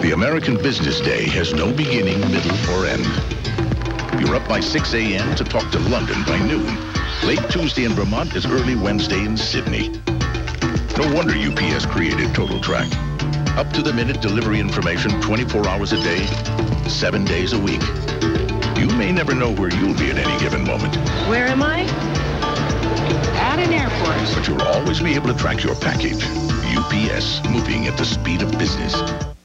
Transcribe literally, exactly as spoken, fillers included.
The American business day has no beginning, middle, or end. You're up by six a m to talk to London by noon. Late Tuesday in Vermont is early Wednesday in Sydney. No wonder U P S created Total Track. Up-to-the-minute delivery information twenty-four hours a day, seven days a week. You may never know where you'll be at any given moment. Where am I? At an airport. But you'll always be able to track your package. U P S, moving at the speed of business.